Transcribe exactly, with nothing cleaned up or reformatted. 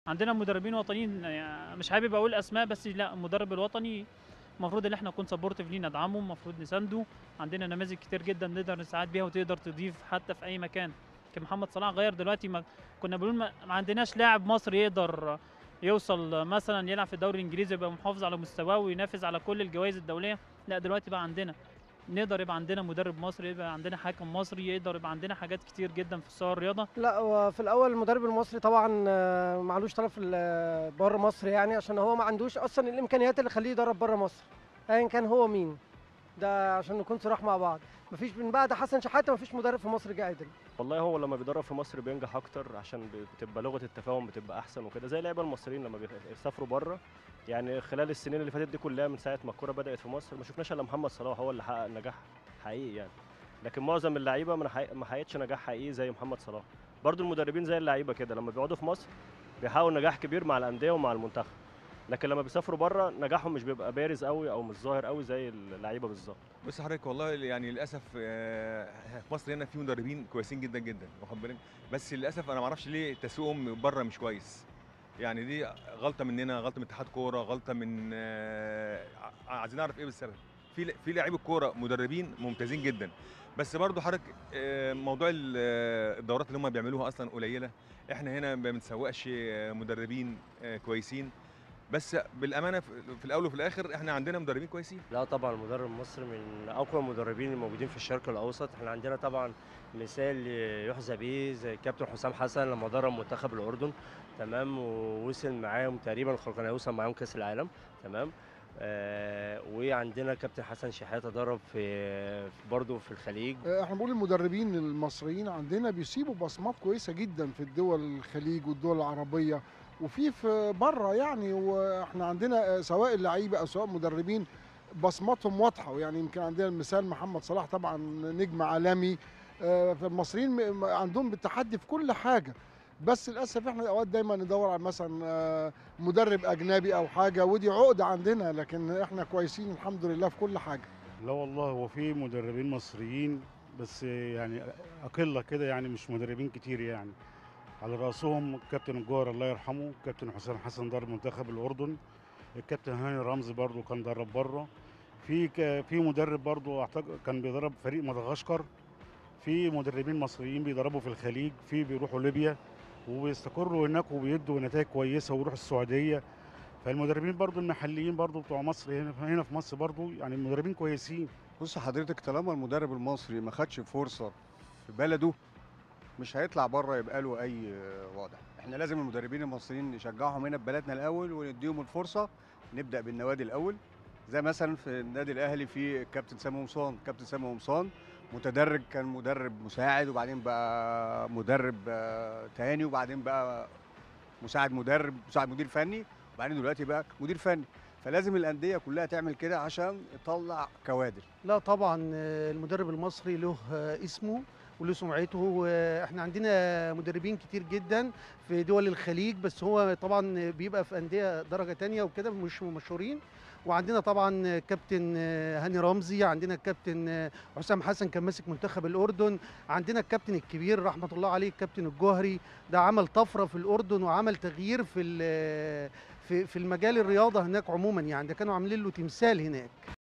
عندنا مدربين وطنيين، يعني مش حابب اقول اسماء، بس لا، المدرب الوطني المفروض ان احنا نكون سبورتيف ليه، ندعمه، المفروض نسانده. عندنا نماذج كتير جدا نقدر نساعد بيها وتقدر تضيف حتى في اي مكان. كان محمد صلاح غير دلوقتي، ما كنا بنقول ما ما عندناش لاعب مصري يقدر يوصل مثلا يلعب في الدوري الانجليزي يبقى محافظ على مستواه وينافس على كل الجوائز الدوليه. لا، دلوقتي بقى عندنا، نقدر يبقى عندنا مدرب مصري، يبقى عندنا حاكم مصري، يقدر يبقى عندنا حاجات كتير جدا في الصور الرياضه. لا، هو في الاول المدرب المصري طبعا آه، معلوش طرف ال- بره مصر، يعني عشان هو ما عندوش اصلا الامكانيات اللي تخليه يدرب بره مصر، ايا كان هو مين. ده عشان نكون صراح مع بعض. مفيش من بعد حسن شحاته مفيش مدرب في مصر جه عدل. والله هو لما بيدرب في مصر بينجح اكتر، عشان بتبقى لغه التفاهم بتبقى احسن وكده، زي اللعيبه المصريين لما بيسافروا بره. يعني خلال السنين اللي فاتت دي كلها من ساعه ما الكوره بدات في مصر ما شفناش الا محمد صلاح هو اللي حقق نجاح حقيقي يعني. لكن معظم اللعيبه ما حقق- ما حققتش نجاح حقيقي زي محمد صلاح. برضو المدربين زي اللعيبه كده لما بيقعدوا في مصر بيحققوا نجاح كبير مع الانديه ومع المنتخب، لكن لما بيسافروا بره نجاحهم مش بيبقى بارز قوي او مش ظاهر قوي زي اللعيبه بالظبط. بص حضرتك، والله يعني للاسف آه، في مصر هنا في مدربين كويسين جدا جدا، واخد بالك؟ بس للاسف انا ما اعرفش ليه تسويقهم بره مش كويس. يعني دي غلطه مننا، غلطه من اتحاد كوره، غلطه من آه، ع- عايزين نعرف ايه بالسبب. في في لعيبه كوره مدربين ممتازين جدا، بس برضو حضرتك آه، موضوع ال- آه، الدورات اللي هم بيعملوها اصلا قليله. احنا هنا ما بنسوقش آه، مدربين آه، كويسين. بس بالامانه في في الاول وفي الاخر احنا عندنا مدربين كويسين. لا طبعا المدرب المصري من اقوى المدربين الموجودين في الشرق الاوسط. احنا عندنا طبعا مثال يحظى به زي الكابتن حسام حسن لما درب منتخب الاردن، تمام، ووصل معاهم تقريبا كان هيوصل معاهم كاس العالم، تمام. آه وعندنا كابتن حسن شحاته درب في برضه في الخليج. احنا بنقول المدربين المصريين عندنا بيسيبوا بصمات كويسه جدا في الدول الخليج والدول العربيه، وفي في بره يعني. واحنا عندنا سواء اللعيبه او سواء مدربين بصماتهم واضحه، يعني يمكن عندنا المثال محمد صلاح طبعا نجم عالمي. آه، فالمصريين م- عندهم بالتحدي في كل حاجه. بس للاسف احنا اوقات دايما ندور على مثلا آه، مدرب اجنبي او حاجه، ودي عقده عندنا، لكن احنا كويسين الحمد لله في كل حاجه. لا والله هو في مدربين مصريين بس يعني أقلة كده، يعني مش مدربين كتير يعني. على رأسهم الكابتن الجوهر الله يرحمه، الكابتن حسام حسن درب منتخب الأردن، الكابتن هاني رمزي برضو كان درب بره. في ك- في مدرب برضو أعتقد كان بيدرب فريق مدغشقر. في مدربين مصريين بيدربوا في الخليج، في بيروحوا ليبيا وبيستقروا هناك وبيدوا نتائج كويسة ويروحوا السعودية. فالمدربين برضو المحليين برضو بتوع مصر هنا هنا في مصر برضو يعني المدربين كويسين. بص حضرتك، طالما المدرب المصري ما خدش فرصه في بلده مش هيطلع بره يبقى له اي وضع. احنا لازم المدربين المصريين نشجعهم هنا في بلدنا الاول ونديهم الفرصه. نبدا بالنوادي الاول، زي مثلا في النادي الاهلي في الكابتن سامي قمصان. كابتن سامي قمصان متدرج، كان مدرب مساعد وبعدين بقى مدرب آه، تاني وبعدين بقى مساعد مدرب، مساعد مدير فني، وبعدين دلوقتي بقى مدير فني. فلازم الانديه كلها تعمل كده عشان تطلع كوادر. لا طبعا آه، المدرب المصري له آه، اسمه وله سمعته. واحنا عندنا مدربين كتير جدا في دول الخليج، بس هو طبعا بيبقى في انديه درجه تانية وكده مش مشهورين. وعندنا طبعا كابتن آه، هاني رمزي، عندنا الكابتن آه، حسام حسن كان ماسك منتخب الاردن، عندنا الكابتن الكبير رحمه الله عليه الكابتن الجوهري، ده عمل طفره في الاردن وعمل تغيير في ال- في في المجال الرياضه هناك عموما، يعني ده كانوا عاملين له تمثال هناك.